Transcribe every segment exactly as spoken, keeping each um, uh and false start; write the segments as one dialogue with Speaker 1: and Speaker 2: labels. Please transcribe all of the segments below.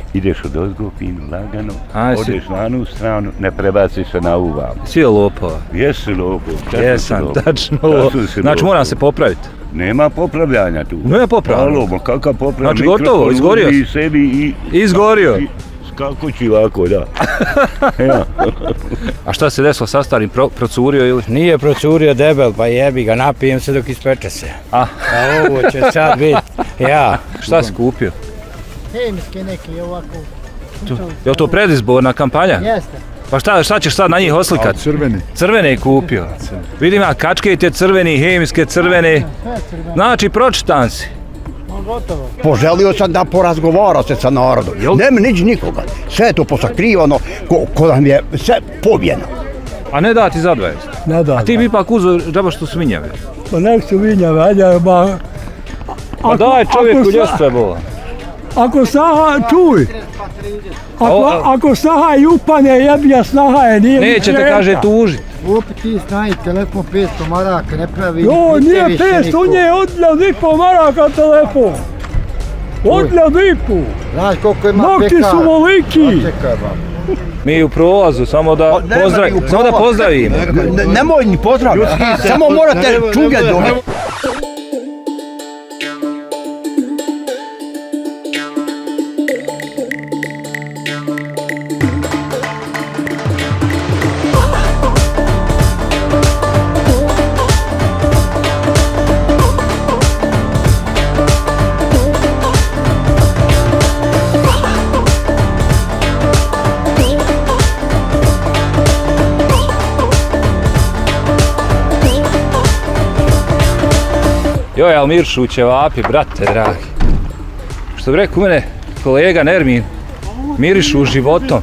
Speaker 1: ideš od ozgo fino, lagano, odeš na onu stranu, ne prebaciš se na ovu vam.
Speaker 2: Svi je lopova.
Speaker 1: Jesi lopov.
Speaker 2: Jesam, tačno. Znači moram se popraviti.
Speaker 1: Nema popravljanja tu.
Speaker 2: Nema popravljanja.
Speaker 1: Alo, kakav popravljanja?
Speaker 2: Znači gotovo, izgorio
Speaker 1: si. Sebi i...
Speaker 2: Izgorio.
Speaker 1: Kako će ovako, da.
Speaker 2: A šta se desilo sa starim, procurio ili?
Speaker 3: Nije procurio debel, pa jebi ga, napijem se dok ispeče se.
Speaker 2: A?
Speaker 3: A ovo će sad biti, ja.
Speaker 2: Šta si kupio?
Speaker 4: Hemijske neke, ovako.
Speaker 2: Je li to predizborna kampanja?
Speaker 4: Jeste.
Speaker 2: Pa šta, šta ćeš sad na njih oslikati?
Speaker 5: Crveni.
Speaker 2: Crvene je kupio. Vidim ja, kačkete crveni, hemijske crvene. Znači, pročitan si.
Speaker 4: Gotovo.
Speaker 6: Poželio sam da porazgovara se sa narodom. Nema niđe nikoga. Sve je to posakrivano, ko, ko nam je sve pobjeno.
Speaker 2: A ne da ti zadvajest?
Speaker 4: Ne da.
Speaker 2: A ti bi ipak uzeo džaba što svinjave?
Speaker 4: Pa nek su vinjave, ajde, ba...
Speaker 2: Pa daj čovjeku ljestve bola.
Speaker 4: Ako saha, čuj. Ako, ako saha i upane, jebija snaha je, nije...
Speaker 2: Neće te, kaže, tužit.
Speaker 4: Opet ti snaji telefon petsto maraka, ne pravi...
Speaker 7: Jo, nije petsto, on je odljad i po maraka telefon. Odljad i po.
Speaker 4: Znaš koliko ima peka?
Speaker 7: Nokti su voliki.
Speaker 2: Mi u prolazu, samo da pozdravimo. Samo da pozdravimo.
Speaker 6: Nemoj ni pozdraviti, samo morate čuget do me.
Speaker 2: Joj, ali miršu u ćevapi, brate dragi. Što bi rekao mene kolega Nermin, mirišu životom.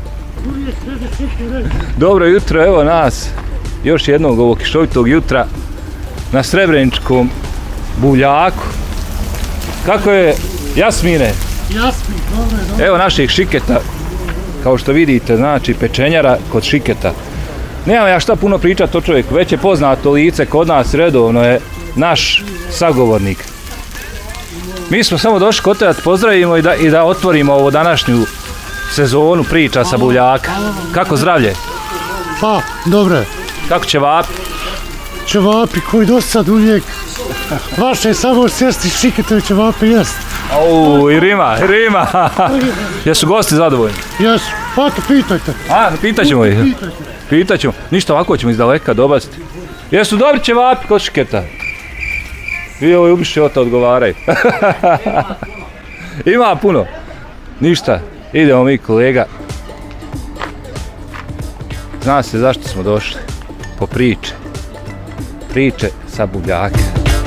Speaker 2: Dobro jutro, evo nas, još jednog ovog kišovitog jutra na Srebreničkom buvljaku. Kako je, Jasmine?
Speaker 4: Jasmin, dobro je, dobro.
Speaker 2: Evo naših šiketa, kao što vidite, znači pečenjara kod šiketa. Nemam ja šta puno pričati o čovjeku, već je poznato lice kod nas, redovno je naš sagovornik. Mi smo samo došli kod tebe da pozdravimo i da, i da otvorimo ovu današnju sezonu priča sa buvljaka. Kako zdravlje?
Speaker 4: Pa, dobro.
Speaker 2: Kako ćevapi?
Speaker 4: Ćevapi koji do sad uvijek vaše samo sjesti šiketovi ćevapi jest.
Speaker 2: Au, i rima, i rima. Jesu gosti zadovoljni?
Speaker 4: Jesu, pa to pitajte.
Speaker 2: A, pitat ćemo ih. Pitat ćemo. Ništa, ovako ćemo iz daleka dobaciti. Jesu dobri ćevapi kod šiketa? Vi ovo ubiši ota odgovaraj. Ima puno. Ništa, idemo mi kolega. Zna se zašto smo došli. Po priče. Priče sa buvljaka.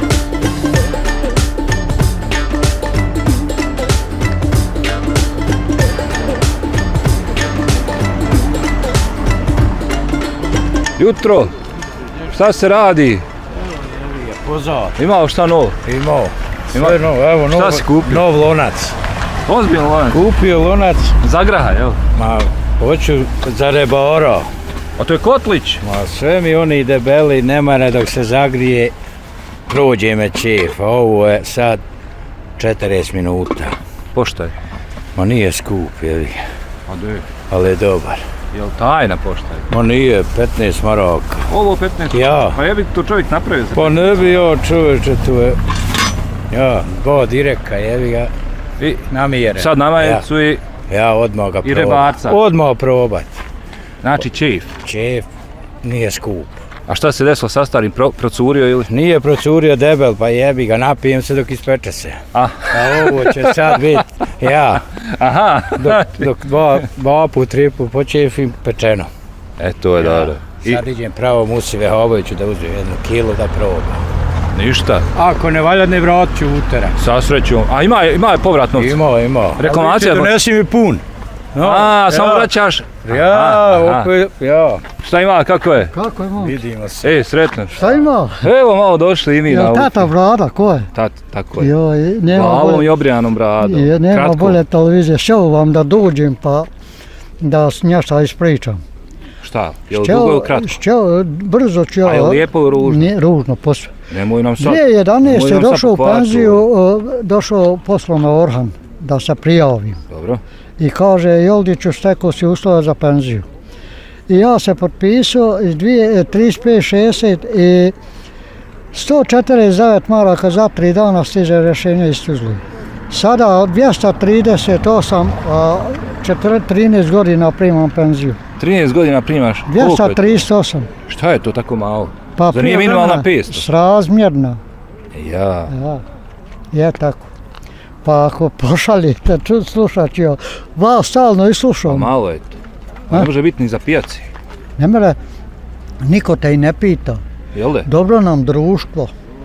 Speaker 2: Jutro, šta se radi?
Speaker 3: Pozor.
Speaker 2: Imao šta novo?
Speaker 3: Imao. Sve novo, evo
Speaker 2: šta si kupio?
Speaker 3: Nov lonac.
Speaker 2: Ozbiljno lonac?
Speaker 3: Kupio lonac.
Speaker 2: Zagraha, jel?
Speaker 3: Ma, hoću za rebaro.
Speaker 2: A to je kotlić?
Speaker 3: Ma, sve mi oni debeli, nema ne dok se zagrije, prođe me čef. Ovo je sad četrdeset minuta.
Speaker 2: Pošto je?
Speaker 3: Ma nije skup, jel?
Speaker 2: A da je?
Speaker 3: Ali je dobar.
Speaker 2: Jel tajna pošta je?
Speaker 3: Ma nije, petnaest maraka.
Speaker 2: Ovo petnaest?
Speaker 3: Ja.
Speaker 2: Pa je bi to čovjek napravio za
Speaker 3: Pa ne bi ja čovječe, tu je. Ja, go direka, jevi ga.
Speaker 2: I
Speaker 3: namjeren.
Speaker 2: Sad namajecu ja. i...
Speaker 3: Ja, odmah ga
Speaker 2: probat. I rebarca.
Speaker 3: Odmah probat.
Speaker 2: Znači čef?
Speaker 3: Čef, nije skup.
Speaker 2: A šta se desilo sa starim, pro, procurio ili?
Speaker 3: Nije procurio debel, pa jebi ga, napijem se dok ispeče se.
Speaker 2: A?
Speaker 3: A ovo će sad biti, ja.
Speaker 2: Aha.
Speaker 3: Dok, dok dva, dva put, tri put počefim pečeno.
Speaker 2: E, to je ja. Dobro.
Speaker 3: Sad I... idem pravo Musive Hoboviću da uzmem jednu kilu da probam.
Speaker 2: Ništa.
Speaker 3: Ako ne valja, ne vratit ću uterak.
Speaker 2: Sa srećom. A ima, ima je povrat novca?
Speaker 3: Ima, ima.
Speaker 2: Reklamacija?
Speaker 3: Ali donesi mi pun.
Speaker 2: No, A, ja. Samo vraćaš?
Speaker 3: Ja, opet, ja.
Speaker 2: Šta ima, kako je?
Speaker 4: Kako je, mom?
Speaker 3: Vidimo se.
Speaker 2: E, sretno.
Speaker 4: Šta ima?
Speaker 2: Evo, malo došli i mi na
Speaker 4: ovu. Jel tata brada, ko je?
Speaker 2: Tat, tako je.
Speaker 4: Jo, nema
Speaker 2: Glavom
Speaker 4: bolje...
Speaker 2: i obrijanom bradom.
Speaker 4: Je, nema
Speaker 2: Kratko.
Speaker 4: bolje televizije. Šeo vam da dođem pa da s nješta ispričam.
Speaker 2: Šta? Je li dugo ili kratko?
Speaker 4: Šeo, brzo ću...
Speaker 2: A je lijepo ili ružno?
Speaker 4: Ne, ružno, posve.
Speaker 2: Nemoj nam sad.
Speaker 4: dvije tisuće jedanaeste. je došao u penziju, došao poslo na Orhan da se prijavim.
Speaker 2: Dobro.
Speaker 5: I kaže, Joldiću, stekao si uslove za penziju. I ja se potpisao iz trideset pet šezdeset i sto četrdeset devet maraka za tri dana stiže rješenje iz Tuzle. Sada dvjesto trideset osam, trinaest godina primam penziju.
Speaker 2: trinaest godina primaš?
Speaker 5: dvjesto trideset osam.
Speaker 2: Šta je to tako malo?
Speaker 5: Pa
Speaker 2: Zar nije minimalna petsto?
Speaker 5: Srazmjerna.
Speaker 2: Ja.
Speaker 5: Ja, je tako. Pa ako pošaljete, slušat ću, vas stalno i slušam.
Speaker 2: Pa malo je to. Ne može biti ni za pijaci.
Speaker 5: Ne mere, niko te i ne pita.
Speaker 2: Jel de?
Speaker 5: Dobro nam društvo.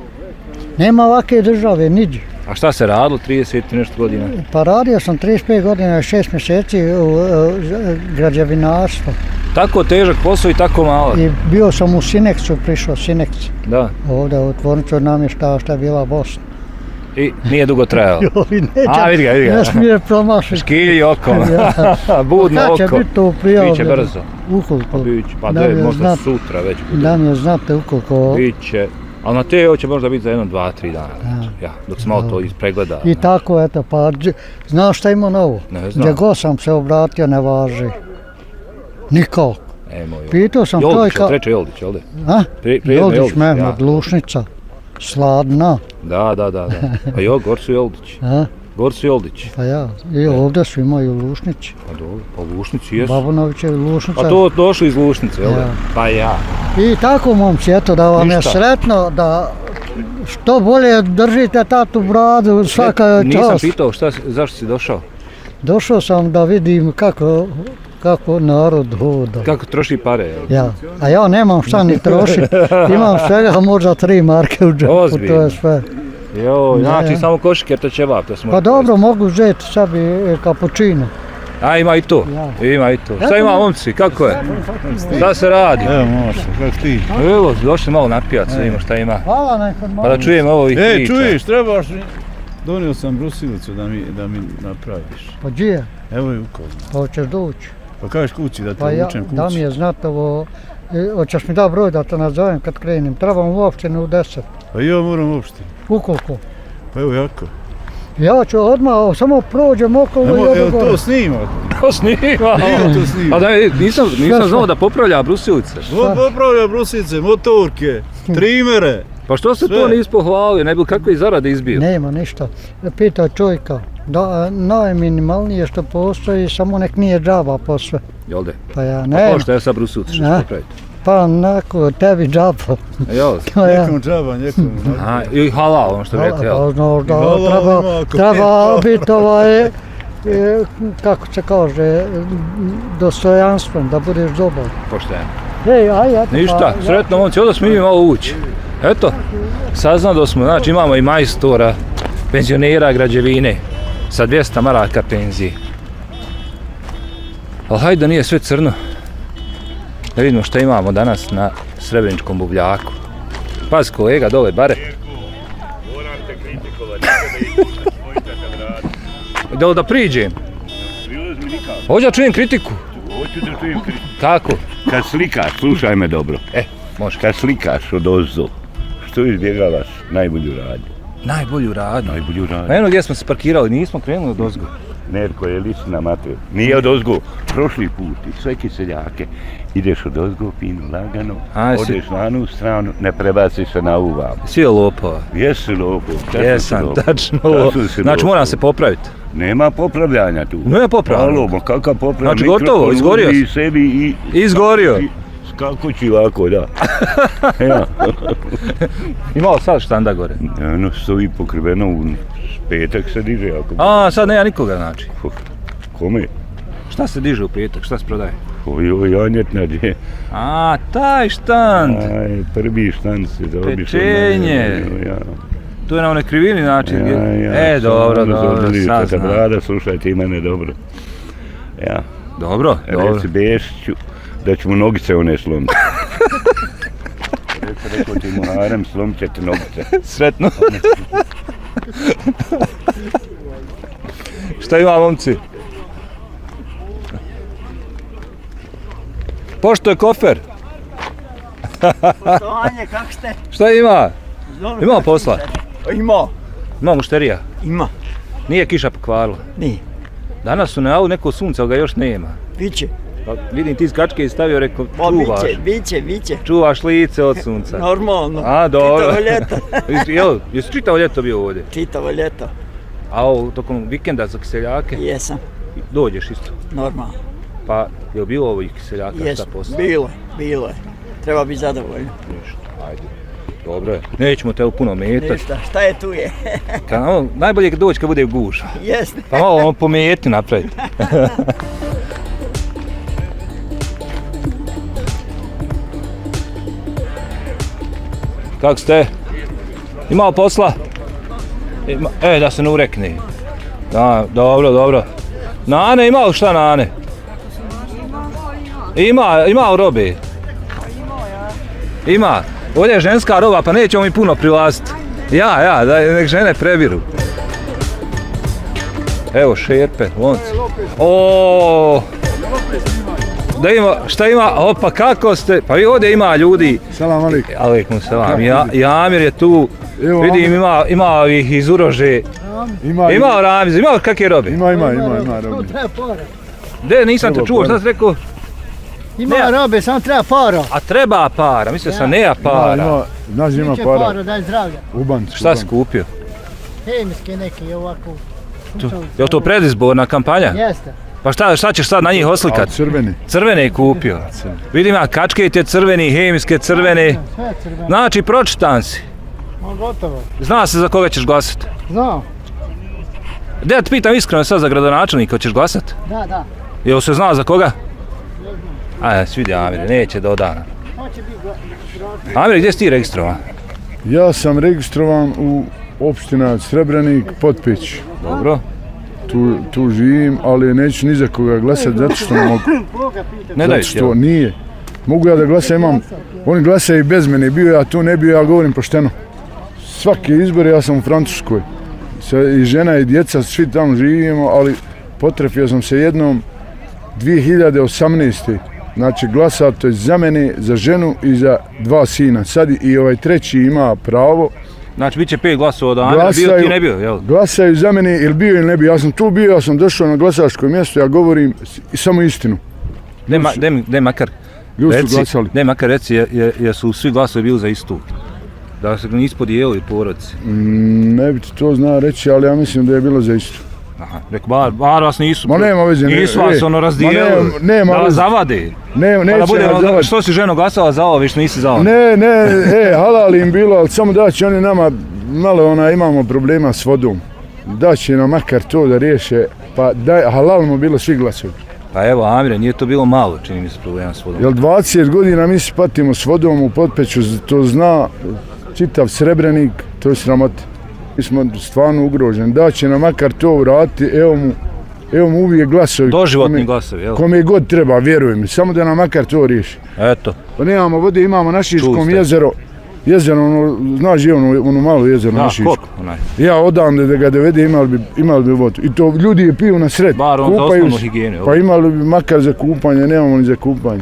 Speaker 5: Nema ovake države, niđe.
Speaker 2: A šta se radilo trideset i nešto godina?
Speaker 5: Pa radio sam trideset pet godina i šest mjeseci u građevinarstvu.
Speaker 2: Tako težak posao i tako malo?
Speaker 5: I bio sam u Sineksu, prišao Sineks.
Speaker 2: Da.
Speaker 5: Ovdje u tvornicu namještava šta je bila Bosna.
Speaker 2: I nije dugo trajalo?
Speaker 5: Joj, neće,
Speaker 2: A, vidi ga, vidi ga.
Speaker 5: ne smije promašiti.
Speaker 2: Škilji okom, budno oko.
Speaker 5: Kad će biti to prijavljeno?
Speaker 2: Biće brzo.
Speaker 5: Ukoliko.
Speaker 2: Biće, pa da je možda sutra već bude.
Speaker 5: Da mi je znate ukoliko.
Speaker 2: Biće, ali na te ovo će možda biti za jedno, dva, tri dana. Ja, dok se malo to ispregleda.
Speaker 5: I tako, eto, pa znaš šta ima novo?
Speaker 2: Ne znam.
Speaker 5: Gdje god sam se obratio ne važi. Nikako. Pitao sam to i
Speaker 2: Joldić,
Speaker 5: kao...
Speaker 2: treće Joldić, jel' de?
Speaker 5: A?
Speaker 2: Joldić,
Speaker 5: Joldić, Mehmed, Lušnica. Sladna.
Speaker 2: Da, da, da. Pa jo, gor su Joldići. Gor su Joldići.
Speaker 5: Pa ja, i ovdje su imaju Lušnići.
Speaker 2: Pa dobro, pa Lušnici jesu.
Speaker 5: Babunovićevi Lušnica.
Speaker 2: Pa to došli iz Lušnice, jel' de? Pa ja.
Speaker 5: I tako, momci, eto, da vam je sretno, da što bolje držite tatu bradu svaka čast.
Speaker 2: Nisam pitao zašto si došao?
Speaker 5: Došao sam da vidim kako kako narod hoda.
Speaker 2: Kako troši pare, jel?
Speaker 5: Ja, a ja nemam šta ni trošiti, imam svega možda tri marke u džepu, to je sve.
Speaker 2: Joj, znači samo košiketa ćevap, to smo...
Speaker 5: Pa dobro, mogu uzeti sebi kapućino.
Speaker 2: A ima i to, ima i to. Šta ima, momci, kako je? Šta se radi?
Speaker 8: Evo, može, kako ti?
Speaker 2: Evo, došli malo na pijac, vidimo šta ima.
Speaker 5: Hvala na informaciju.
Speaker 2: Pa da čujem ovo i priča.
Speaker 8: E, čuješ, trebaš mi... Donio sam brusilicu da mi, da mi napraviš.
Speaker 5: Pa gdje?
Speaker 8: Evo je ukolno.
Speaker 5: Pa hoćeš doći?
Speaker 8: Pa kažeš kući da te
Speaker 5: pa ja,
Speaker 8: učem kući.
Speaker 5: Da mi je znat ovo, hoćeš mi da broj da te nazovem kad krenim, trebam u opštini u deset.
Speaker 8: Pa ja moram u opštini.
Speaker 5: Ukoliko?
Speaker 8: Pa evo jako.
Speaker 5: Ja ću odmah, samo prođem okolo i
Speaker 8: evo gore. To snima.
Speaker 2: To snima?
Speaker 8: Evo to snima.
Speaker 2: A da, nisam, nisam znao da popravlja brusilice.
Speaker 8: Popravlja brusilice, motorke, trimere.
Speaker 2: Pa što se to nisi pohvalio, ne bi kakve zarade izbio?
Speaker 5: Nema ništa. Pita čovjeka, da, najminimalnije što postoji, samo nek nije džaba posve.
Speaker 2: Jel de?
Speaker 5: Pa ja ne.
Speaker 2: Pa što je sa brusilice, što ćeš popraviti?
Speaker 5: Pa neko, tebi džaba.
Speaker 2: Jel?
Speaker 8: Nekom džaba, nekom.
Speaker 2: Aha, i halal, ono što bi rekli, jel?
Speaker 5: Pa znaš da treba, treba biti ovaj, kako se kaže, dostojanstven, da budeš dobar.
Speaker 2: Pošteno.
Speaker 5: Ej, aj, eto.
Speaker 2: Ništa, sretno momci, ovdje smo mi malo ući. Eto, saznao da smo, znači imamo i majstora, penzionera građevine sa dvjesto maraka penzije. Ali hajde da nije sve crno. Da vidimo šta imamo danas na Srebreničkom buvljaku. Pazi kolega, dole bare.
Speaker 1: Moram te kritikovati, nikada iduša svojite kad radi.
Speaker 2: Da da priđem.
Speaker 1: Prilazi mi nikako.
Speaker 2: Hoću da čujem kritiku.
Speaker 1: Hoću da čujem kritiku.
Speaker 2: Kako?
Speaker 1: Kad slikaš, slušaj me dobro.
Speaker 2: E, može.
Speaker 1: Kad slikaš od ozdo, što izbjegavaš najbolju radnju?
Speaker 2: Najbolju radnju?
Speaker 1: Najbolju radnju.
Speaker 2: Ma jedno gdje smo se parkirali, nismo krenuli od ozgo.
Speaker 1: Nerko je lisina mater. Nije od ozgo. Prošli put i sve kiseljake. Ideš od ozgo, fino, lagano,
Speaker 2: Aj,
Speaker 1: odeš
Speaker 2: si...
Speaker 1: na onu stranu, ne prebaci se na ovu vam.
Speaker 2: Si je lopova?
Speaker 1: Jesi lopov.
Speaker 2: Jesam, tačno lopov. Znači moram se popraviti.
Speaker 1: Nema popravljanja tu.
Speaker 2: Nema popravljanja?
Speaker 1: Alo, ma kakav popravljanja?
Speaker 2: Znači gotovo, izgorio si?
Speaker 1: I sebi i...
Speaker 2: Izgorio?
Speaker 1: Kako ću ovako, da.
Speaker 2: Imao sad štanda gore?
Speaker 1: Ono, stoji pokriveno, u petak se diže. Ako...
Speaker 2: A, sad nema nikoga, znači?
Speaker 1: Kome?
Speaker 2: Šta se diže u petak, šta se prodaje?
Speaker 1: Oj, oj, janjetna gdje.
Speaker 2: A, taj štand!
Speaker 1: Aj, prvi štand se dobiš.
Speaker 2: Pečenje! Tu je na onoj krivini način.
Speaker 1: Ja, ja,
Speaker 2: e, dobro, dobro,
Speaker 1: saznam. Brada, slušaj ti mene dobro. Ja.
Speaker 2: Dobro, dobro.
Speaker 1: Reci Bešiću da ću mu nogice one slomiti. Reci, rekao ti mu harem, slomit će ti nogice.
Speaker 2: Sretno. Šta ima, momci? Pošto je kofer?
Speaker 9: Poštovanje, kako ste?
Speaker 2: Šta ima? Ima posla?
Speaker 9: Ima.
Speaker 2: Ima mušterija?
Speaker 9: Ima.
Speaker 2: Nije kiša pokvarila?
Speaker 9: Nije.
Speaker 2: Danas su najavu neko sunce, ali ga još nema.
Speaker 9: Biće.
Speaker 2: Pa vidim ti iz kačke i stavio, rekao, čuvaš.
Speaker 9: Biće, biće, biće.
Speaker 2: Čuvaš lice od sunca.
Speaker 9: Normalno.
Speaker 2: A, dobro.
Speaker 9: Čitavo ljeto.
Speaker 2: Jel, jesi čitavo ljeto bio ovdje?
Speaker 9: Čitavo ljeto.
Speaker 2: A ovo, tokom vikenda za kiseljake?
Speaker 9: Jesam.
Speaker 2: Dođeš isto?
Speaker 9: Normalno.
Speaker 2: Pa, je li bilo ovih kiseljaka?
Speaker 9: Jesam, bilo, bilo je. Treba biti zadovoljno.
Speaker 2: Ništa, ajde. Dobro je. Nećemo te puno metati.
Speaker 9: Ništa, šta je tu je?
Speaker 2: Kad, ono, najbolje je doći kad bude gužva.
Speaker 9: Jeste.
Speaker 2: Pa malo ono po metnju napraviti. Kako ste? Imao posla? Ima, e, da se ne urekne. Da, dobro, dobro. Nane, imao šta Nane? Ima, ima robe. Ima. Ovdje je ženska roba, pa nećemo mi puno prilaziti. Ja, ja, da nek žene prebiru. Evo šerpe, lonci. O, da ima, šta ima, opa kako ste, pa vi ovdje ima ljudi.
Speaker 10: Salam alejkum.
Speaker 2: Alejkum selam, ja, Jamir je tu, evo, vidim ima, ima ovih iz Urože. Ima, ima Ramiz, ima kakve robe?
Speaker 10: Ima, ima, ima, ima robe.
Speaker 2: Gdje, nisam te čuo, šta si rekao?
Speaker 5: Ima ne, robe, samo treba para.
Speaker 2: A treba para, mislio sam nema para.
Speaker 10: Ima, ima, znaš ima
Speaker 5: Biće
Speaker 10: para.
Speaker 5: para, daj zdravlja.
Speaker 10: Ubanci.
Speaker 2: Šta si kupio?
Speaker 5: Hemijske neke ovako.
Speaker 2: Je li to predizborna kampanja?
Speaker 5: Jeste.
Speaker 2: Pa šta, šta ćeš sad na njih oslikati?
Speaker 10: Crveni.
Speaker 2: Crvene je kupio. Vidim ja kačke te crveni, hemijske crvene.
Speaker 5: Sve crvene.
Speaker 2: Znači, pročitan si.
Speaker 5: Ma gotovo.
Speaker 2: Zna se za koga ćeš glasati?
Speaker 5: Znam.
Speaker 2: Da te pitam iskreno sad za gradonačelnika, hoćeš glasati?
Speaker 5: Da, da.
Speaker 2: Jel se zna za koga? Ajde, svidi Amire, neće do dana. Amire, gdje si ti registrovan?
Speaker 10: Ja sam registrovan u opština Srebrenik, Potpeć.
Speaker 2: Dobro.
Speaker 10: Tu, tu živim, ali neću ni za koga glasati zato što ne mogu.
Speaker 2: Ne daju
Speaker 10: zato što nije. Mogu ja da glasam, imam, oni glasaju bez mene, bio ja tu, ne bio, ja govorim pošteno. Svaki izbor ja sam u Francuskoj. I žena i djeca, svi tamo živimo, ali potrefio sam se jednom dvije hiljade osamnaeste. Znači glasati za mene, za ženu i za dva sina. Sad i ovaj treći ima pravo.
Speaker 2: Znači bit će pet glasova od Amira, bio ti ne bio, jel?
Speaker 10: Glasaju za mene ili bio ili ne bio. Ja sam tu bio, ja sam došao na glasačko mjesto, ja govorim samo istinu.
Speaker 2: Ne makar,
Speaker 10: reci,
Speaker 2: ne makar reci, jesu svi glasovi bili za istu? Da se nisu podijelili porodici?
Speaker 10: Mm, ne bi ti to znao reći, ali ja mislim da je bilo za istu.
Speaker 2: Aha, rekao, bar, bar vas nisu,
Speaker 10: ma nema veze,
Speaker 2: nisu vas ono razdijelili,
Speaker 10: nema,
Speaker 2: da vas zavade.
Speaker 10: Ne, neće
Speaker 2: da bude,
Speaker 10: nas zavade.
Speaker 2: Što si ženo glasala za ovo, viš nisi za ovo?
Speaker 10: Ne, ne, e, halal im bilo, ali samo da će oni nama, malo ona, imamo problema s vodom. Da će nam makar to da riješe, pa da, halal mu bilo svi glasovi.
Speaker 2: Pa evo, Amire, nije to bilo malo, čini mi se problema s vodom.
Speaker 10: Jel dvadeset godina mi se patimo s vodom u Potpeću, to zna čitav Srebrenik, to je sramota. Mi smo stvarno ugroženi, da će nam makar to vratiti, evo mu, evo mu uvijek glasovi.
Speaker 2: Doživotni glasovi, jel?
Speaker 10: Kome god treba, vjerujem, samo da nam makar to riješi.
Speaker 2: Eto.
Speaker 10: Pa nemamo vode, imamo na Šiškom jezero, jezero, ono, znaš je ono, ono malo jezero na Šiškom.
Speaker 2: Koliko onaj?
Speaker 10: Ja odavde da ga dovede imali bi, imali bi vodu. I to ljudi je piju na sred.
Speaker 2: Bar on za osnovnu higijenu, jel?
Speaker 10: Pa imali bi makar za kupanje, nemamo ni za kupanje.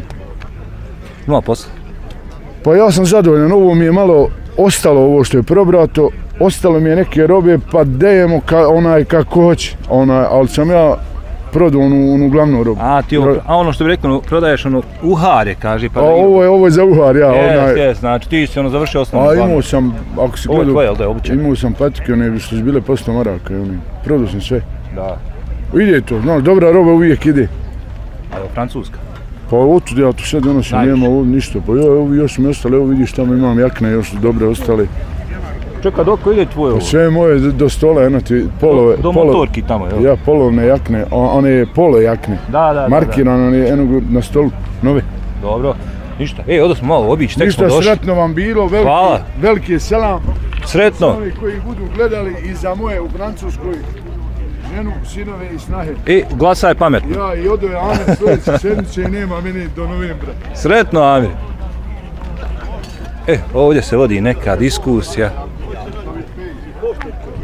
Speaker 2: Ima posla?
Speaker 10: Pa ja sam zadovoljan, ovo mi je malo ostalo ovo što je probrato, ostalo mi je neke robe, pa dejemo ka, onaj kako hoće, onaj, ali sam ja prodao onu, onu glavnu robu.
Speaker 2: A, ti ovo, a ono što bi rekao, prodaješ ono uharje, kaže, pa
Speaker 10: a
Speaker 2: da
Speaker 10: ovo je, ovo je za uhar, ja,
Speaker 2: yes,
Speaker 10: onaj.
Speaker 2: Jes, znači ti si ono završio osnovnu
Speaker 10: glavnu.
Speaker 2: A
Speaker 10: imao sam, ako si gledao,
Speaker 2: ovo je tvoje, da je obučen?
Speaker 10: Imao sam patike, one što su bile posto maraka, oni, prodao sam sve.
Speaker 2: Da.
Speaker 10: Ide to, znaš, dobra roba uvijek ide.
Speaker 2: A je Francuska?
Speaker 10: Pa otud ja tu sad donosim, nema ovo ništa, pa ja, evo još mi ostale, evo vidiš tamo imam jakne još dobre ostale.
Speaker 2: Čekaj, dok ide tvoje ovo?
Speaker 10: Sve moje do stola, eno ti polove.
Speaker 2: Do motorki tamo, jel?
Speaker 10: Ja, polovne jakne, one polo jakne.
Speaker 2: Da, da,
Speaker 10: markirano, one eno na stolu, nove.
Speaker 2: Dobro, ništa. Ej, odo smo malo obići, tek smo
Speaker 10: došli.
Speaker 2: Ništa,
Speaker 10: sretno vam bilo, veliki, veliki selam.
Speaker 2: Sretno.
Speaker 10: Za oni koji budu gledali i za moje u Francuskoj ženu, sinove i snahe.
Speaker 2: I glasaj pametno.
Speaker 10: Ja i odo je Amir sljedeće sedmice i nema meni do novembra.
Speaker 2: Sretno, Amir. E, ovdje se vodi neka diskusija.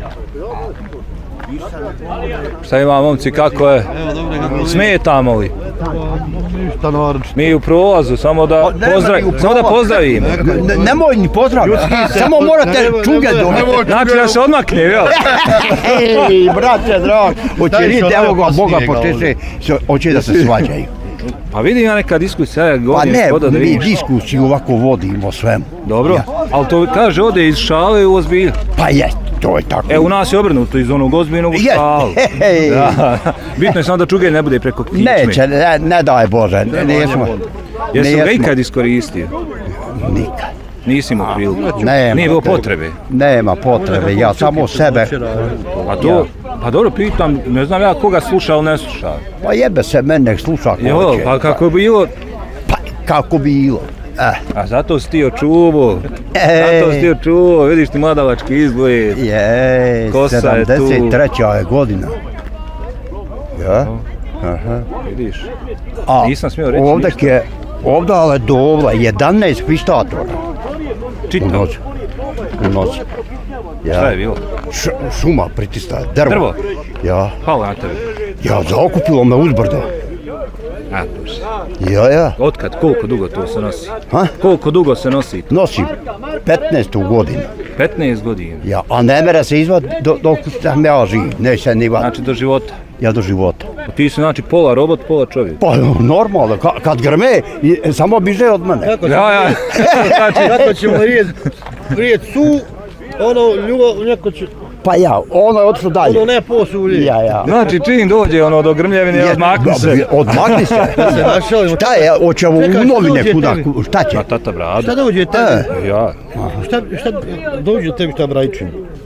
Speaker 2: Šta ima, momci, kako je? Smetamo li?
Speaker 6: Ništa naročito.
Speaker 2: Mi u prolazu, samo da, pozdrav, samo da pozdravimo.
Speaker 6: Ne, nemoj ni pozdraviti, samo morate čuge do...
Speaker 2: Znači da se odmakne, jel?
Speaker 6: Ej, brate, drag, hoće vidjeti, evo ga, Boga počeše, hoće da se svađaju.
Speaker 2: Pa vidim ja neka diskusija, ja
Speaker 6: Pa
Speaker 2: govorim
Speaker 6: ne,
Speaker 2: voda da
Speaker 6: mi
Speaker 2: vidiš.
Speaker 6: diskusiju ovako vodimo svemu.
Speaker 2: Dobro,
Speaker 6: Ja.
Speaker 2: ali to kaže ode iz šale u ozbilju.
Speaker 6: Pa je, to je tako.
Speaker 2: E, u nas je obrnuto iz onog ozbiljnog u
Speaker 6: Je.
Speaker 2: šalu.
Speaker 6: Hej.
Speaker 2: Da. Bitno je samo da čugelj ne bude preko kičme.
Speaker 6: Neće, ne, ne daj Bože, nismo.
Speaker 2: Jesam ga
Speaker 6: nismo.
Speaker 2: ikad iskoristio?
Speaker 6: Nikad.
Speaker 2: Nisi imao priliku.
Speaker 6: Nema.
Speaker 2: Nije bilo potrebe.
Speaker 6: Nema potrebe, ja samo sebe.
Speaker 2: Pa to, pa dobro pitam, ne znam ja koga sluša ili ne sluša.
Speaker 6: Pa jebe se, mene nek sluša ko
Speaker 2: Jo,
Speaker 6: hoće.
Speaker 2: pa kako je bilo,
Speaker 6: Pa kako bilo. Eh.
Speaker 2: a zato si ti očuvo.
Speaker 6: Ej.
Speaker 2: Zato si ti očuvo, vidiš ti mladalački izgled.
Speaker 6: Jej,
Speaker 2: Kosa je tu.
Speaker 6: sedamdeset treća je godina. Ja? Aha.
Speaker 2: Vidiš.
Speaker 6: A
Speaker 2: Nisam smio reći
Speaker 6: ovdje
Speaker 2: ništa.
Speaker 6: je, ovdje je dovla jedanaest pištatora. U
Speaker 2: Čitav.
Speaker 6: noći. U noći. Ja.
Speaker 2: Šta je bilo?
Speaker 6: Š, šuma pritista, drvo.
Speaker 2: Drvo?
Speaker 6: Ja.
Speaker 2: Hvala na tebe.
Speaker 6: Ja, zaokupilo me uzbrdo.
Speaker 2: A, Bože.
Speaker 6: Ja, ja.
Speaker 2: Otkad, koliko dugo to se nosi?
Speaker 6: Ha?
Speaker 2: Koliko dugo se nosi?
Speaker 6: Nosim petnaestu godinu.
Speaker 2: petnaest godina.
Speaker 6: Ja, a ne mere se izvad do, dok sam ja živ, ne se ni van.
Speaker 2: Znači do života.
Speaker 6: Ja do života.
Speaker 2: Ti si znači pola robot, pola čovjek.
Speaker 6: Pa normalno, ka, kad grme, i- samo biže od mene.
Speaker 2: Ja, ja. Znači,
Speaker 11: Kako ćemo rijeti rijet su, ono ljubav, neko će,
Speaker 6: Pa ja, ono je otišlo dalje.
Speaker 11: ono ne posulje.
Speaker 6: Ja, ja.
Speaker 2: znači čim dođe ono do grmljevine,
Speaker 6: Je-
Speaker 2: odmakni se.
Speaker 6: Odmakni se.
Speaker 11: se našao.
Speaker 6: Šta je, hoće u
Speaker 11: Čekaj, šta
Speaker 6: umovine
Speaker 11: dođe
Speaker 6: kuda,
Speaker 11: tebi?
Speaker 6: ku- šta će?
Speaker 2: Ma tata brada.
Speaker 11: Šta dođe tebi?
Speaker 2: Ja.
Speaker 11: Šta, šta dođe tebi ta brajčin?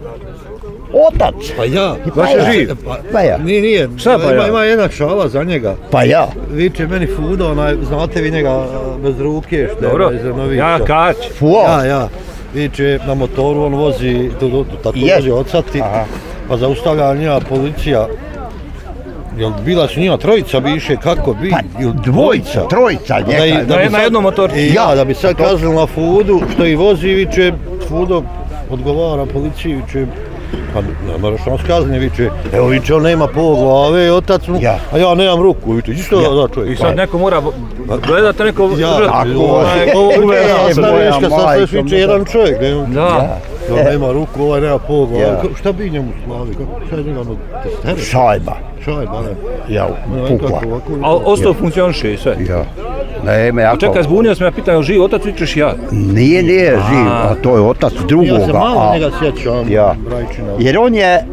Speaker 6: Otac.
Speaker 11: Pa ja.
Speaker 2: Baš je živ.
Speaker 11: Pa,
Speaker 6: Pa ja.
Speaker 11: nije, nije.
Speaker 2: Šta pa
Speaker 11: ima,
Speaker 2: ja?
Speaker 11: ima jedna šala za njega.
Speaker 6: Pa ja.
Speaker 11: Viče meni Fudo, onaj, znate vi njega a, bez ruke, što
Speaker 2: Dobro.
Speaker 11: je iz Novića.
Speaker 2: Ja kać.
Speaker 6: Fuo.
Speaker 11: Ja, ja. Viče na motoru, on vozi, tu, tu, tu, tako
Speaker 6: Je.
Speaker 11: vozi odsati,
Speaker 6: Aha.
Speaker 11: pa zaustavlja njega policija. Jel bila su njima trojica biše, kako bi?
Speaker 6: Pa
Speaker 11: Jel
Speaker 6: dvojica, trojica,
Speaker 11: Da i-
Speaker 6: njeka.
Speaker 11: da
Speaker 2: Na,
Speaker 11: bi
Speaker 2: na
Speaker 11: sad-
Speaker 2: jednom motoru.
Speaker 11: I ja, da bi sad kaznili na Fudu, što i vozi, viče, Fudo odgovara policiji, viče, pa ne moraš nas kazni, viče, evo viče, on nema pol glave, otac mu,
Speaker 6: Ja.
Speaker 11: a ja nemam ruku, viče, isto
Speaker 6: Ja.
Speaker 11: da čovjek.
Speaker 2: I sad neko mora gledati neko...
Speaker 11: Ja,
Speaker 6: Tako je.
Speaker 11: ovo
Speaker 6: E,
Speaker 11: ja sam
Speaker 6: moja
Speaker 11: viška, sad
Speaker 6: majko,
Speaker 11: sve viče jedan čovjek, ne?
Speaker 2: Da.
Speaker 11: On nema ruku, ovaj nema pol glave,
Speaker 6: Ja.
Speaker 11: Ka- šta bi njemu slavi, kako, šta je njega ono, testere,
Speaker 6: Šajba.
Speaker 11: šajba, ne?
Speaker 6: Ja,
Speaker 11: Ne,
Speaker 6: pukla.
Speaker 11: kako ovako-
Speaker 2: Ali ostalo funkcioniše i sve.
Speaker 6: Ja. Ne, me jako.
Speaker 2: Čekaj, zbunio sam ja pitan, jel živ otac, vičeš ja.
Speaker 6: Nije, nije živ, a to je otac drugoga.
Speaker 11: Ja se malo
Speaker 6: a-
Speaker 11: njega sjećam,
Speaker 6: Ja.
Speaker 11: Brajčina.
Speaker 6: Jer on je,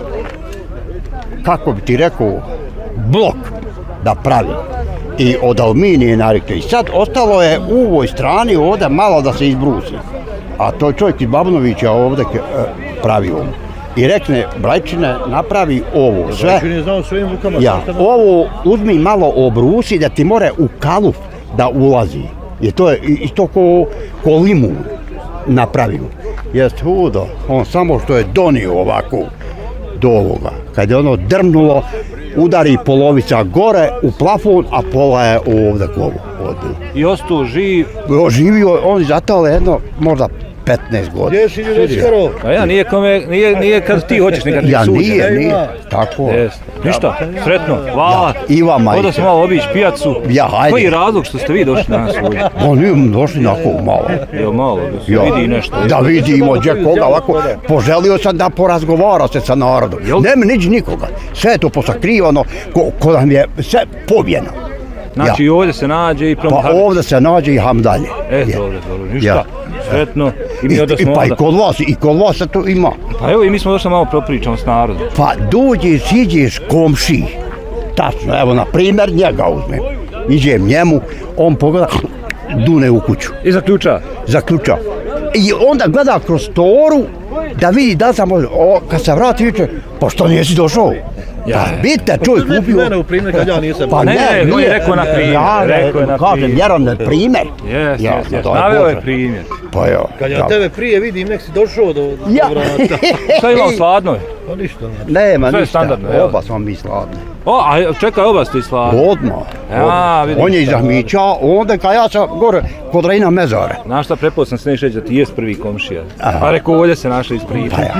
Speaker 6: kako bi ti rekao, blok da pravi. I od aluminije narikte. I sad ostalo je u ovoj strani ovdje malo da se izbrusi. A to je čovjek iz Babnovića ovdje ke- e, pravi on. I rekne, Brajčine, napravi ovo sve.
Speaker 11: Brajčin je znao svojim rukama.
Speaker 6: Ja,
Speaker 11: šta-
Speaker 6: ovo uzmi malo obrusi da ti more u kaluf da ulazi. I to je i- isto ko, ko limun napravio. Jest hudo, on samo što je donio ovako do ovoga. Kad je ono drmnulo, udari polovica gore u plafon, a pola je ovdje kovo odbilo.
Speaker 2: I ostao živ.
Speaker 6: Živio on zato jedno možda petnaest godina.
Speaker 11: Gdje si ljudi skoro?
Speaker 2: A ja, nije kome, nije, nije kad ti hoćeš, nekad ti
Speaker 6: Ja
Speaker 2: suđe.
Speaker 6: nije, nije, tako.
Speaker 2: Jest. Ništa, sretno, hvala.
Speaker 6: Ja, i vama
Speaker 2: Odo
Speaker 6: isto.
Speaker 2: sam malo obići pijacu.
Speaker 6: Ja, hajde.
Speaker 2: Koji je razlog što ste vi došli danas ovdje?
Speaker 6: On je došli nakon malo.
Speaker 2: Evo malo, da se
Speaker 6: Ja,
Speaker 2: vidi nešto.
Speaker 6: Da vidimo gdje koga ovako. Poželio sam da porazgovara se sa narodom. Nema niđe nikoga. Sve je to posakrivano, ko, ko nam je sve pobjeno.
Speaker 2: Znači i ovdje se nađe i
Speaker 6: Pa
Speaker 2: promohar.
Speaker 6: ovdje se nađe i hamdalje.
Speaker 2: Eto ovdje, dobro, ništa.
Speaker 6: Ja.
Speaker 2: Sretno. I
Speaker 6: I,
Speaker 2: mi ovdje
Speaker 6: i
Speaker 2: smo
Speaker 6: pa i
Speaker 2: onda.
Speaker 6: kod vas, i kod vas se to ima.
Speaker 2: Pa evo i mi smo došli malo propričamo s narodom.
Speaker 6: Pa dođeš, iđeš komši. Tačno, evo na primjer njega uzmem. Iđem njemu, on pogleda, dune u kuću.
Speaker 2: I zaključa.
Speaker 6: Zaključa. I onda gleda kroz toru da vidi da sam može. O, kad se vrati viče, pa što nisi došao? Ja, vidite, čovjek
Speaker 11: Uzmi
Speaker 6: kupio.
Speaker 11: mene u primjer kad ja nisam.
Speaker 6: Pa
Speaker 2: Ne,
Speaker 6: ne,
Speaker 2: ne, on je
Speaker 6: nije.
Speaker 2: rekao na primjer,
Speaker 6: Ja,
Speaker 2: rekao je na
Speaker 6: kažem,
Speaker 2: primjer.
Speaker 6: vjerom na primjer.
Speaker 2: Jes,
Speaker 6: Ja,
Speaker 2: jes, jes.
Speaker 6: daj
Speaker 2: Naveo je
Speaker 6: Bože.
Speaker 2: primjer.
Speaker 6: Pa ja.
Speaker 11: Kad ja
Speaker 6: tako.
Speaker 11: tebe prije vidim, nek si došao do, do
Speaker 6: Ja.
Speaker 11: vrata.
Speaker 2: Šta imam sladno?
Speaker 11: Pa ništa, znači.
Speaker 6: Nema
Speaker 2: Sve je
Speaker 6: ništa,
Speaker 2: standardno, jel?
Speaker 6: oba smo mi sladni.
Speaker 2: O, a čekaj, oba ste i sladni.
Speaker 6: Odmah.
Speaker 2: A, vidim.
Speaker 6: On je iz Ahmića, onda kad ja sam gore kod Rejna Mezara.
Speaker 2: Znaš šta, prepao sam se neš reći da ti jest prvi komšija. Pa rekao, ovdje se naša ispriti.
Speaker 6: Pa ja.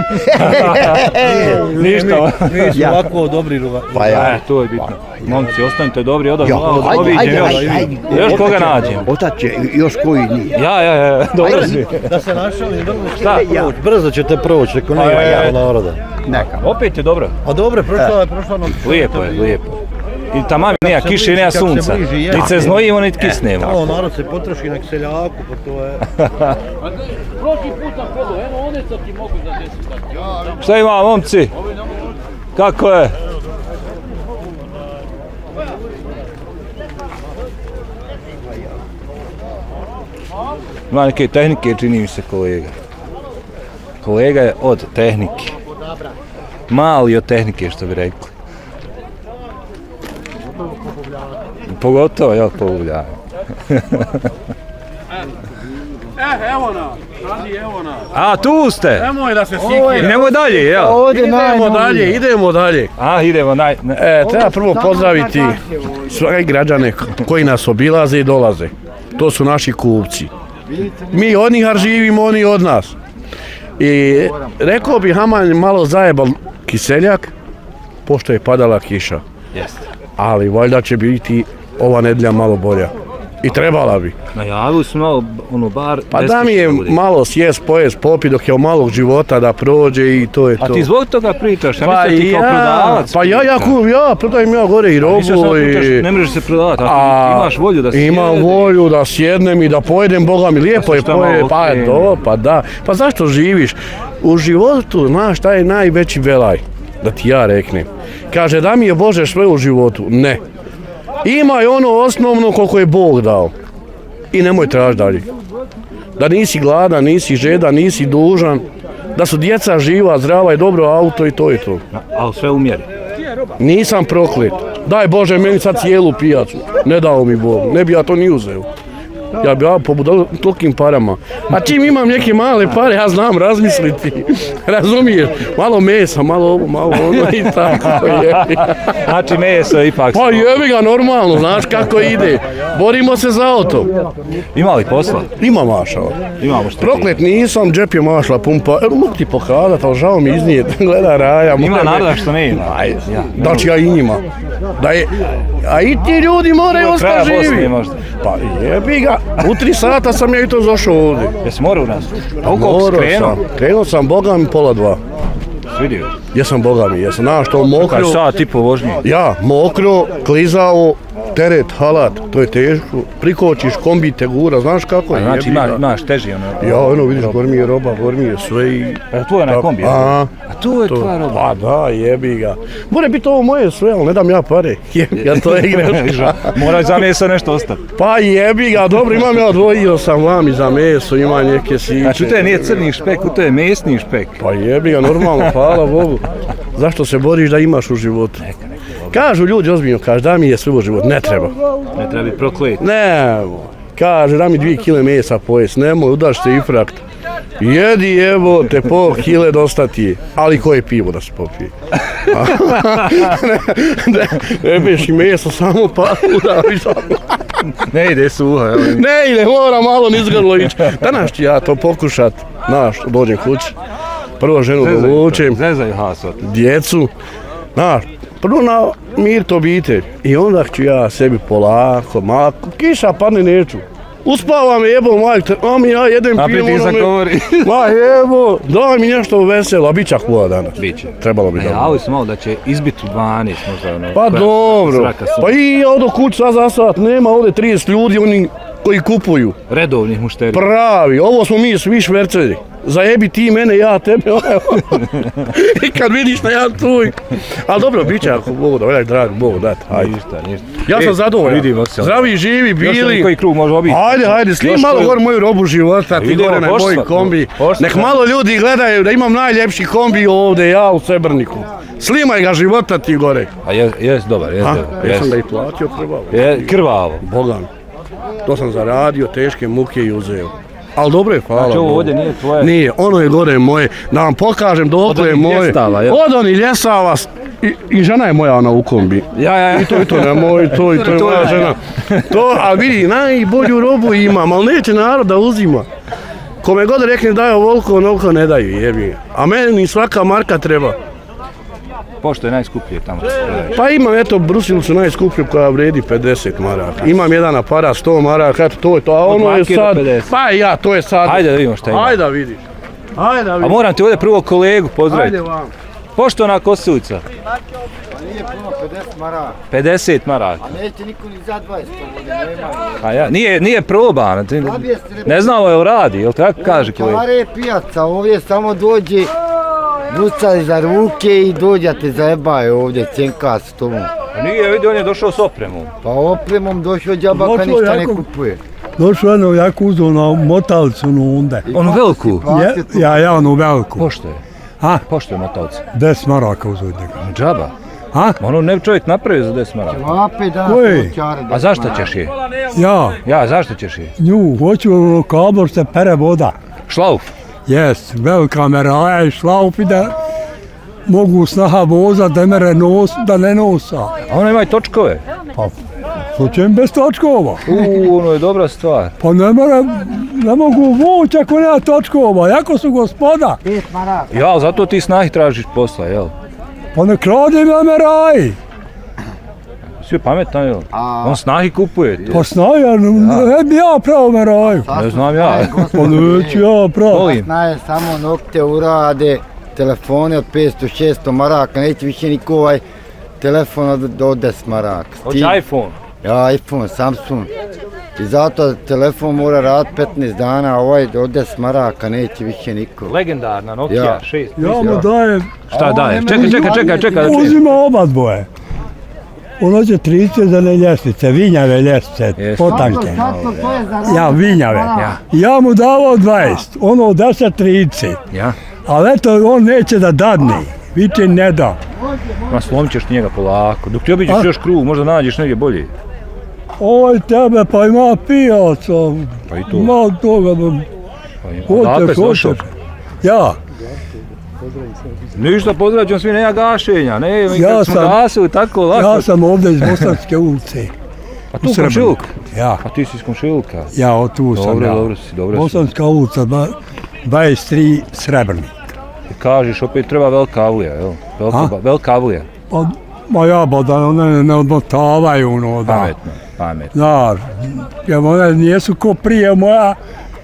Speaker 2: Ništa.
Speaker 11: Mi smo ovako dobri ruva.
Speaker 6: Pa ja.
Speaker 2: E, to je bitno. Momci, ostanite dobri, odam,
Speaker 6: Ja,
Speaker 2: obiđem
Speaker 6: ajde,
Speaker 2: još.
Speaker 6: ajde, ajde.
Speaker 2: Još koga
Speaker 6: Otac će-
Speaker 2: nađem.
Speaker 6: Otac će još koji nije.
Speaker 2: Ja, ja, ja, dobro si.
Speaker 11: Da se našali, brzo
Speaker 2: Šta?
Speaker 11: ćete proći, brzo ćete proći, ako nema
Speaker 2: je.
Speaker 11: naroda.
Speaker 6: Neka.
Speaker 2: Opet je dobro.
Speaker 11: A dobro, prošla je, prošla nam.
Speaker 2: Lijepo je, lijepo. I tamam nema
Speaker 11: se
Speaker 2: kiše,
Speaker 11: bliži,
Speaker 2: nema
Speaker 11: kako se
Speaker 2: sunca.
Speaker 11: bliži, je.
Speaker 2: Niti se znojimo, niti kisnemo.
Speaker 11: Malo narod se potroši na seljaku, pa to je...
Speaker 12: Prošli put sam prodao, eno one sad ti mogu za deset dati.
Speaker 2: Šta ima, momci? Kako je? Ima neke tehnike, čini mi se kolega. Kolega je od tehnike. Mali od tehnike, što bi rekli. Pogotovo, jel, pobavljaju.
Speaker 12: Eh, evo nas, radi evo nas.
Speaker 2: A, tu ste!
Speaker 12: Nemoj da se sikira.
Speaker 2: Idemo dalje, jel?
Speaker 12: Idemo dalje, idemo dalje.
Speaker 2: A, idemo naj... Ne.
Speaker 12: E, treba prvo pozdraviti sve građane koji nas obilaze i dolaze. To su naši kupci. Mi od njih živimo, oni od nas. I rekao bi Haman malo zajebal kiseljak, pošto je padala kiša.
Speaker 2: Jeste.
Speaker 12: Ali valjda će biti ova nedjelja malo bolja. I trebala bi.
Speaker 2: Najavili su malo, ono, bar...
Speaker 12: Pa da mi je malo sjest, pojest, popi dok je od malog života da prođe i to je to.
Speaker 2: A ti zbog toga pričaš, ja
Speaker 12: Pa
Speaker 2: mislim ti kao
Speaker 12: ja,
Speaker 2: prodavac.
Speaker 12: pa ja, ja, ku- ja, prodajem ja gore i robu i...
Speaker 2: Ne možeš se prodavati, a
Speaker 12: A,
Speaker 2: ti imaš volju da sjedeš.
Speaker 12: Imam volju da sjednem i da pojedem, Boga mi lijepo je
Speaker 2: šta malo
Speaker 12: poje, pa
Speaker 2: okrene.
Speaker 12: do, pa da. Pa zašto živiš? U životu, znaš, šta je najveći velaj, da ti ja reknem. Kaže, da mi je Bože sve u životu. Ne. Ima i ono osnovno koliko je Bog dao. I nemoj traži dalje. Da nisi gladan, nisi žedan, nisi dužan, da su djeca živa, zdrava i dobro auto i to i to.
Speaker 2: Ali sve u mjeri.
Speaker 12: Nisam proklet. Daj Bože meni sad cijelu pijacu. Ne dao mi Bog, ne bi ja to ni uzeo. Ja bi ja pobudao tolikim parama. A čim imam neke male pare, ja znam razmisliti. Razumiješ? Malo mesa, malo ovo, malo ono i tako. Jebi.
Speaker 2: Znači meso je ipak...
Speaker 12: Pa jebi ga normalno, znaš kako ide. Borimo se za auto.
Speaker 2: Ima li posla?
Speaker 12: Ima mašala.
Speaker 2: Imamo što
Speaker 12: Proklet nisam, džep je mašla pumpa. Evo mogu ti pokazat, ali žao mi iznijet. Gleda Raja.
Speaker 2: Ima naroda što ne ima.
Speaker 12: Aj, znači ja i njima. Da je, a i ti ljudi moraju ostati živi. Pa jebi ga. U tri sata sam ja i to zašao ovdje.
Speaker 2: Jesi morao u nas? A u koliko si
Speaker 12: Morao
Speaker 2: krenuo?
Speaker 12: sam. Krenuo sam, Boga mi, pola dva.
Speaker 2: Vidio?
Speaker 12: Jesam, Boga mi, jesam. Znaš što, mokro.
Speaker 2: Kaj sat i po vožnji?
Speaker 12: Ja, mokro, klizao, teret, halat, to je teško. Prikočiš, kombi te gura, znaš kako je?
Speaker 2: Znači
Speaker 12: jebi
Speaker 2: ima,
Speaker 12: ga.
Speaker 2: imaš teži ono.
Speaker 12: Ja, ono vidiš, gor mi je roba, gor mi je sve i...
Speaker 2: A to je onaj kombi? je?
Speaker 12: A,
Speaker 2: A to je tvoja roba?
Speaker 12: Pa da, jebi ga. More biti ovo moje sve, ali ne dam ja pare. Jebi ga, to je greška.
Speaker 2: Mora za mesa nešto ostati.
Speaker 12: Pa jebi ga, dobro, imam ja odvojio sam vami za meso, ima neke siće.
Speaker 2: Znači to je nije crni špek, to je mesni špek.
Speaker 12: Pa jebi ga, normalno, hvala Bogu. Zašto se boriš da imaš u životu? Kažu ljudi ozbiljno, kaže da mi je sve u životu, ne treba.
Speaker 2: Ne treba biti proklet.
Speaker 12: Ne, kaže da mi dvije kile mesa pojest, nemoj, udaš se i frakt. Jedi evo te pol kile dosta ti je, ali koje pivo da se popije? ne, ne biješ i meso, samo pa udaviš.
Speaker 2: Ne ide suho, evo.
Speaker 12: Ne ide, mora malo nizgrlo ići. Danas ću ja to pokušat, znaš, dođem kući. Prvo ženu dovučem,
Speaker 2: Zezaj hasot.
Speaker 12: djecu, znaš, prvo na mir to obitelj. I onda ću ja sebi polako, mako, kiša padne neću. Uspavam jebo, majke, a mi ja jedem
Speaker 2: A
Speaker 12: pijem.
Speaker 2: pritisak govori.
Speaker 12: Ma jebo, daj mi nešto veselo, a bit će akula danas.
Speaker 2: Biće.
Speaker 12: Trebalo bi
Speaker 2: A
Speaker 12: da.
Speaker 2: javili su malo da će izbiti u dvanaest možda ono.
Speaker 12: Pa
Speaker 2: koja-
Speaker 12: dobro,
Speaker 2: zraka su-
Speaker 12: pa i ja odo kuć sad za sat, nema ovdje trideset ljudi, oni koji kupuju.
Speaker 2: Redovnih mušterija.
Speaker 12: Pravi, ovo smo mi svi šverceri. Zajebi ti mene, ja tebe. I kad vidiš da ja tu. Ali dobro, bit će ako Bogu da voljak dragi, Bogu dati. Ajde.
Speaker 2: Ništa, ništa.
Speaker 12: Ja sam
Speaker 2: E,
Speaker 12: zadovoljan.
Speaker 2: vidimo se.
Speaker 12: Zdravi, živi,
Speaker 2: Još
Speaker 12: bili.
Speaker 2: koji krug može obiti.
Speaker 12: Ajde, ajde, slim
Speaker 2: Još
Speaker 12: malo
Speaker 2: koju-
Speaker 12: gore moju robu života, ti
Speaker 2: Idemo,
Speaker 12: gore na
Speaker 2: pošla-
Speaker 12: moj kombi.
Speaker 2: pošla-
Speaker 12: Nek malo ljudi gledaju da imam najljepši kombi ovdje, ja u Srebrniku. Slimaj ga života ti gore.
Speaker 2: A jes, jes dobar, jes
Speaker 12: A,
Speaker 2: dobar.
Speaker 12: ja sam
Speaker 2: jes.
Speaker 12: ga i platio krvavo.
Speaker 2: Je, krvavo.
Speaker 12: Boga mi. To sam zaradio, teške muke i uzeo. Ali dobro je, hvala
Speaker 2: Znači ovo
Speaker 12: Bogu.
Speaker 2: ovdje nije tvoje?
Speaker 12: Nije, ono je gore moje. Da vam pokažem dokle
Speaker 2: Od
Speaker 12: je
Speaker 2: onih
Speaker 12: moje.
Speaker 2: ljesava, jel?
Speaker 12: Od onih ljesava, I, i žena je moja ona u kombi.
Speaker 2: Ja, ja, ja.
Speaker 12: I to, i to, nemoj, to, i to je moja žena. To, a vidi, najbolju robu imam, ali neće narod da uzima. Kome god rekne daj ovoliko, onoliko ne daju, jebi. A meni svaka marka treba.
Speaker 2: Pošto je najskuplje tamo?
Speaker 12: Pa imam, eto, brusilicu najskuplju koja vredi pedeset maraka. Imam jedan aparat sto maraka, eto, to je to, a ono je sad... Pa ja, to je sad...
Speaker 2: Ajde da vidimo šta ima.
Speaker 12: Ajde da vidiš. Ajde da vidiš.
Speaker 2: A moram ti ovdje prvo kolegu pozdraviti.
Speaker 12: Ajde vam.
Speaker 2: Poštovana Kosilica.
Speaker 3: Nije puno, pedeset maraka.
Speaker 2: pedeset maraka.
Speaker 3: A neće niko ni za dvadeset ovdje, nema.
Speaker 2: A ja, nije, nije proban, ne znamo je li radi, jel tako kaže kolega?
Speaker 3: Čare je pijaca, ovdje samo dođe, brucali za ruke i dođate zajebaju ovdje, cenka s tomu.
Speaker 2: A nije, vidi, on je došao s opremom.
Speaker 3: Pa opremom došao džabaka, ništa ne kupuje.
Speaker 4: Došao jedno jako uzao na motalcu no onda.
Speaker 2: Onu veliku?
Speaker 4: Ja, ja, onu veliku.
Speaker 2: Pošto je?
Speaker 4: A?
Speaker 2: Pošto je motalca?
Speaker 4: deset maraka uzao od njega.
Speaker 2: Džaba?
Speaker 4: A?
Speaker 2: Ono ne čovjek napravi za deset maraka.
Speaker 3: Čevape danas počare.
Speaker 2: A zašto ćeš je?
Speaker 4: Ja.
Speaker 2: Ja, zašto ćeš je?
Speaker 4: Nju, hoću kabel se pere voda.
Speaker 2: Šlauf?
Speaker 4: Jes, velika meraja i šlauf i da mogu snaha voza da, mere nos, da ne nosa.
Speaker 2: A ona ima i točkove?
Speaker 4: Pa, što će im bez točkova?
Speaker 2: Uuu, ono je dobra stvar.
Speaker 4: Pa ne mora, ne mogu vući ako nema točkova, jako su gospoda.
Speaker 3: pet maraka.
Speaker 2: Ja, zato ti snahi tražiš posla, jel?
Speaker 4: Pa ne kradim na meraji.
Speaker 2: Svi pametno, jel? On snahi kupuje.
Speaker 4: Pa snahi, ne bi ja pravo meraju.
Speaker 2: Ne znam ja.
Speaker 4: Pa neću ja pravo.
Speaker 3: Snaje samo nokte urade, telefone od petsto šesto maraka, neće više niko ovaj telefon od deset maraka.
Speaker 2: Hoće iPhone?
Speaker 3: Ja, iPhone, Samsung. I zato telefon mora raditi petnaest dana, a ovaj od deset maraka neće više niko.
Speaker 2: Legendarna Nokia šest.
Speaker 4: Ja mu dajem...
Speaker 2: Šta daje? Čekaj, čekaj, čekaj, čekaj.
Speaker 4: Uzima oba dvoje. Ono će trideset za ne ljestvice, vinjave ljestvice, potanke. Ja, vinjave. Ja mu davao dvadeset, ono deset trideset.
Speaker 2: Ja.
Speaker 4: Ali eto, on neće da dadne. Viće ne da.
Speaker 2: Ma slomit ćeš njega polako. Dok ti obiđeš još krug, možda nađeš negdje bolje.
Speaker 4: Oj tebe, pa ima pijaca.
Speaker 2: Pa i to.
Speaker 4: Ima toga.
Speaker 2: Odakle si došao?
Speaker 4: Ja.
Speaker 2: Ništa, pozdravljam svi, nema gašenja. Ne, mi kad smo gasili tako lako.
Speaker 4: Ja sam ovdje iz Bosanske ulice.
Speaker 2: A tu Komšilka?
Speaker 4: Ja.
Speaker 2: A ti si iz Komšilka?
Speaker 4: Ja, od tu sam.
Speaker 2: Dobro, dobro si, dobro si.
Speaker 4: Bosanska ulica, dvadeset tri Srebrnik.
Speaker 2: Kažeš, opet treba velika avlija, jel? Velika avlija.
Speaker 4: Ma ja, ba da one ne odmotavaju, ono, da.
Speaker 2: Pametno, pametno.
Speaker 4: Znaš, jer one nijesu ko prije moja,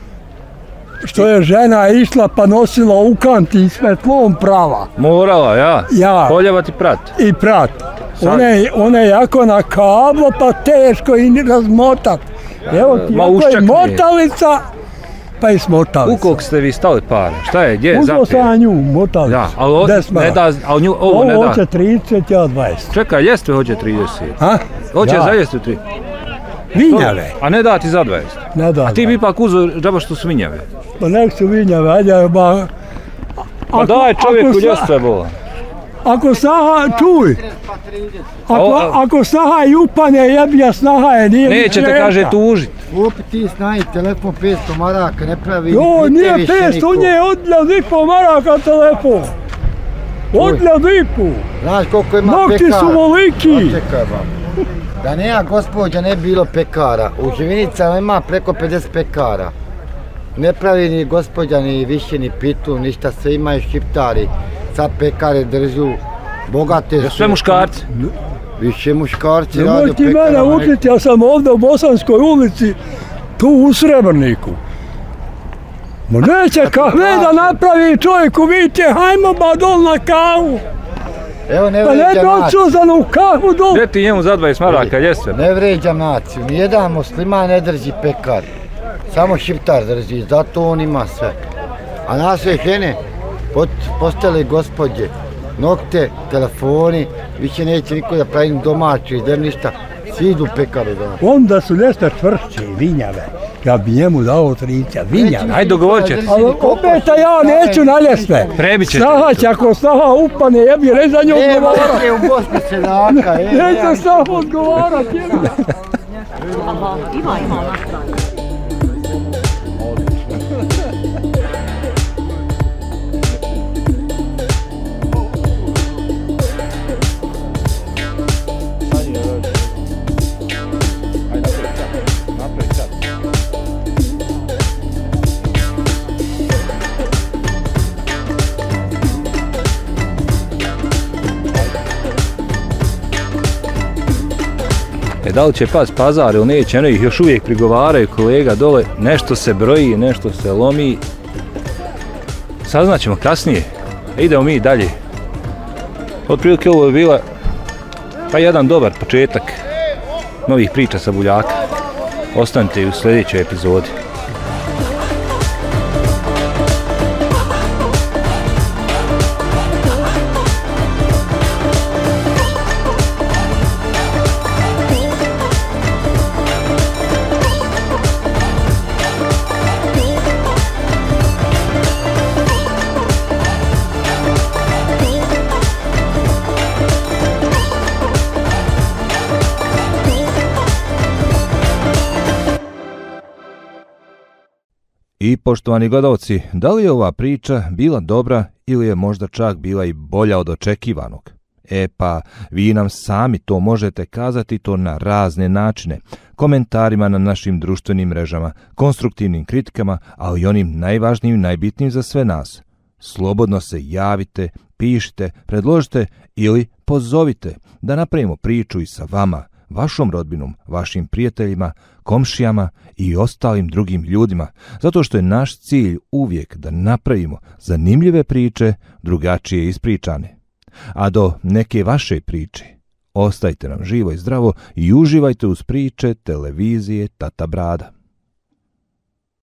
Speaker 4: što je žena išla pa nosila u kanti i svetlom prava.
Speaker 2: Morala, ja?
Speaker 4: Ja.
Speaker 2: Poljevati prat?
Speaker 4: I prat. One, one jako na kablo, pa teško i razmotat. Evo ti, ako je motalica, pa i smotalica.
Speaker 2: U koliko ste vi stali pare? Šta je, gdje je zapije?
Speaker 4: Uzeo sam nju, motalicu.
Speaker 2: Ja, ali ovo ne da, ali nju, ovo ne da.
Speaker 4: Ovo hoće trideset, ja dvadeset.
Speaker 2: Čekaj, ljestve hoće trideset.
Speaker 4: Ha?
Speaker 2: Hoće za ljestve tri.
Speaker 4: Vinjave.
Speaker 2: A ne da ti za dvadeset?
Speaker 4: Ne da.
Speaker 2: A ti bi ipak uzeo džaba što su vinjave?
Speaker 4: Pa nek su vinjave, ajde, ba...
Speaker 2: Pa daj čovjeku ljestve, bola.
Speaker 4: Ako snaha, čuj, ako, ako snaha i upane, jebija snaha je, nije mi
Speaker 2: neće te, kaže, tužit.
Speaker 3: Kupi ti snaji telefon petsto maraka, ne pravi...
Speaker 4: Jo, nije petsto, on je odljad i po maraka telefon. Odljad i po.
Speaker 3: Znaš koliko ima pekara?
Speaker 4: Nokti su voliki.
Speaker 3: Čekaj, ba. Da nema gospođa, ne bilo pekara. U Živinicama ima preko pedeset pekara. Ne pravi ni gospođa, ni više, ni pitu, ništa, sve imaju šiptari. Sad pekare držu, bogate su.
Speaker 2: Sve muškarci?
Speaker 3: Više muškarci radi u
Speaker 4: pekarama. Nemoj ti mene učiti, ja sam ovdje u Bosanskoj ulici, tu u Srebrniku. Ma neće kafe da napravi čovjeku, vidite, hajmo ba dol na kavu.
Speaker 3: Evo, ne
Speaker 4: vređam naciju. Pa ne doćuzanu kavu dol.
Speaker 2: Gdje ti njemu za dvadeset maraka ljestve?
Speaker 3: Ne vređam naciju, nijedan musliman ne drži pekar. Samo šiptar drži, zato on ima sve. A nas je žene postale gospođe, nokte, telefoni, više neće niko da pravim domaću i ništa, svi idu pekaru danas.
Speaker 4: Onda su ljeste tvršće i vinjave, ja bi njemu dao trideset, vinjave.
Speaker 2: Ajde dogovorit ćete.
Speaker 4: Ali opet ja neću na ljestve.
Speaker 2: Prebit ćete.
Speaker 4: Snaha će, ako snaha upane, ja bi ne za nju odgovarat.
Speaker 3: Nema u Bosni seljaka, je.
Speaker 4: Neće snaha odgovarat, je.
Speaker 13: Aha, ima, ima na stranu.
Speaker 2: da li će pas pazar ili neće, ono ih još uvijek prigovaraju kolega dole, nešto se broji, nešto se lomi. Saznaćemo kasnije, idemo mi dalje. Otprilike ovo je bila pa jedan dobar početak novih priča sa Buljaka. Ostanite u sljedećoj epizodi. I poštovani gledalci, da li je ova priča bila dobra ili je možda čak bila i bolja od očekivanog? E pa, vi nam sami to možete kazati to na razne načine, komentarima na našim društvenim mrežama, konstruktivnim kritikama, ali i onim najvažnijim i najbitnijim za sve nas. Slobodno se javite, pišite, predložite ili pozovite da napravimo priču i sa vama, vašom rodbinom, vašim prijateljima, komšijama i ostalim drugim ljudima, zato što je naš cilj uvijek da napravimo zanimljive priče, drugačije ispričane. A do neke vaše priče, ostajte nam živo i zdravo i uživajte uz priče televizije Tata Brada.